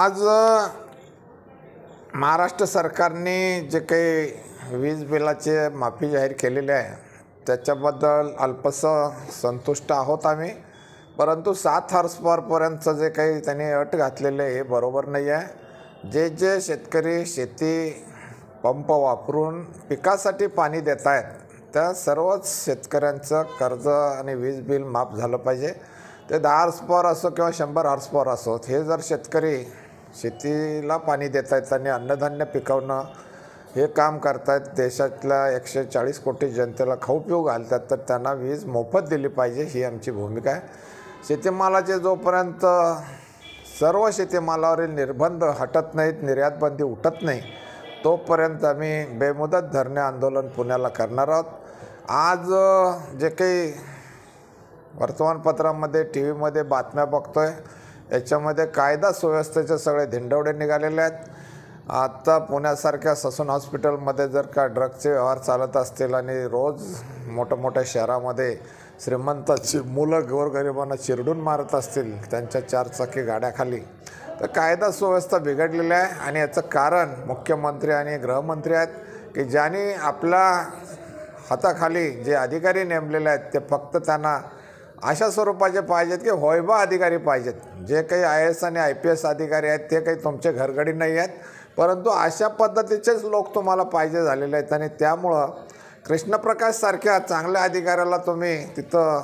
आज महाराष्ट्र सरकारने जे काही वीज बिलाचे माफी जाहीर केलेली आहे त्याच्याबद्दल अल्पसं संतुष्ट आहोत आम्ही. परंतु 7 हॉर्सपॉवरपर्यंतचं जे काही त्यांनी अट घातलेले आहे हे बरोबर नाही आहे. जे जे शेतकरी शेती पंप वापरून पिकासाठी पाणी देत आहेत त्या सर्वच शेतकऱ्यांचं कर्ज आणि वीज बिल माफ झालं पाहिजे. ते 10 हॉर्सपॉवर असो किंवा 100 हॉर्सपॉवर असो, हे जर शेतकरी शेतीला पाणी देत आहेत आणि अन्नधान्य पिकवणं हे काम करतायत, देशातल्या 140 कोटी जनतेला खाऊ पिऊ घालतात, तर त्यांना वीज मोफत दिली पाहिजे ही आमची भूमिका आहे. शेतीमालाचे जोपर्यंत सर्व शेतीमालावरील निर्बंध हटत नाहीत, निर्यात बंदी उठत नाही, तोपर्यंत आम्ही बेमुदत धरणे आंदोलन पुण्याला करणार आहोत. आज जे काही वर्तमानपत्रामध्ये टी व्हीमध्ये बातम्या बघतोय याच्यामध्ये कायदा सुव्यवस्थेचे सगळे धिंडवडे निघालेले आहेत. आता पुण्यासारख्या ससून हॉस्पिटलमध्ये जर का ड्रगचे व्यवहार चालत असतील आणि रोज मोठ्या शहरामध्ये श्रीमंताची मुलं गोरगरिबांना चिरडून मारत असतील त्यांच्या 4 चाकी गाड्याखाली, तर कायदा सुव्यवस्था बिघडलेली आहे. आणि याचं कारण मुख्यमंत्री आणि गृहमंत्री आहेत की ज्यांनी आपल्या हाताखाली जे अधिकारी नेमलेले आहेत ते फक्त त्यांना अशा स्वरूपाचे पाहिजेत की होयबा अधिकारी पाहिजेत. जे काही IAS आणि IPS अधिकारी आहेत ते काही तुमचे घरगडी नाही आहेत, परंतु अशा पद्धतीचेच लोक तुम्हाला पाहिजे झालेले आहेत. आणि त्यामुळं कृष्णप्रकाशसारख्या चांगल्या अधिकाऱ्याला तुम्ही तिथं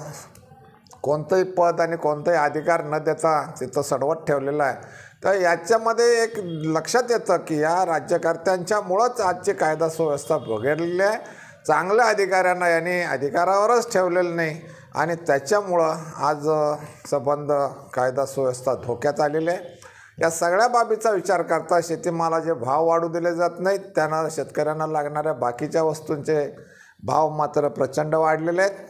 कोणतंही पद आणि कोणताही अधिकार न देता तिथं सडवत ठेवलेलं आहे. तर याच्यामध्ये एक लक्षात येतं की या राज्यकर्त्यांच्यामुळंच आजची कायदा सुव्यवस्था बिघडलेली आहे. चांगल्या अधिकाऱ्यांना यांनी अधिकारावरच ठेवलेलं नाही आणि त्याच्यामुळं आज संबंध कायदा सुव्यवस्था धोक्यात आलेली आहे. या सगळ्या बाबीचा विचार करता शेतीमालाचे भाव वाढू दिले जात नाहीत, त्यांना शेतकऱ्यांना लागणाऱ्या बाकीच्या वस्तूंचे भाव मात्र प्रचंड वाढलेले आहेत.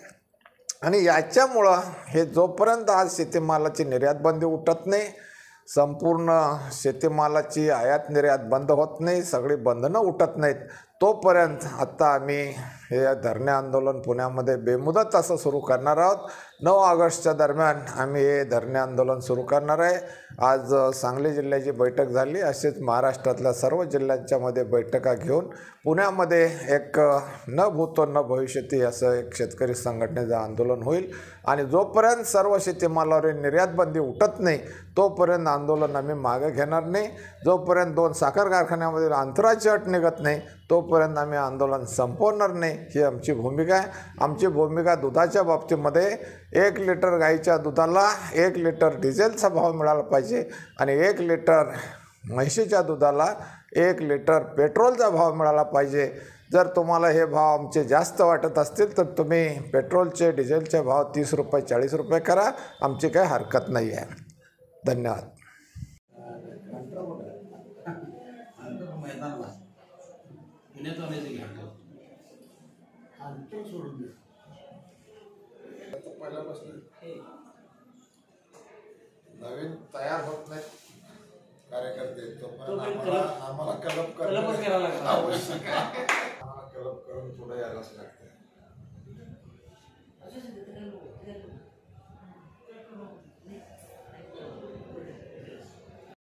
आणि याच्यामुळं हे जोपर्यंत आज शेतीमालाची निर्यात बंदी उठत नाही, संपूर्ण शेतीमालाची आयात निर्यात बंद होत नाही, सगळी बंधनं उठत नाहीत, तोपर्यंत आत्ता आम्ही हे धरणे आंदोलन पुण्यामध्ये बेमुदत असं सुरू करणार आहोत. 9 ऑगस्टच्या दरम्यान आम्ही हे धरणे आंदोलन सुरू करणार आहे. आज सांगली जिल्ह्याची बैठक झाली, असेच महाराष्ट्रातल्या सर्व जिल्ह्यांच्यामध्ये बैठका घेऊन पुण्यामध्ये एक न भूतो न भविष्यती असं एक शेतकरी संघटनेचं आंदोलन होईल. आणि जोपर्यंत सर्व शेतीमालावरील निर्यात बंदी उठत नाही तोपर्यंत आंदोलन आम्ही मागे घेणार नाही. जोपर्यंत 2 साखर कारखान्यामधील अंतराची अट निघत नाही तोपर्यंत आम्ही आंदोलन संपवणार नाही ही आमची भूमिका आहे. आमची भूमिका दुधाच्या बाबतीमध्ये 1 लिटर गाईच्या दुधाला 1 लिटर डिझेलचा भाव मिळाला पाहिजे आणि 1 लिटर म्हशीच्या दुधाला 1 लिटर पेट्रोलचा भाव मिळाला पाहिजे. जर तुम्हाला हे भाव आमचे जास्त वाटत असतील तर तुम्ही पेट्रोलचे डिझेलचे भाव 30 रुपये 40 रुपये करा, आमची काही हरकत नाही आहे. धन्यवाद. नवीन तयार होत नाही कार्यकर्ते, आम्हाला कलप करायला आवश्यक आहे. कलप करून पुढे यायलाच लागतं.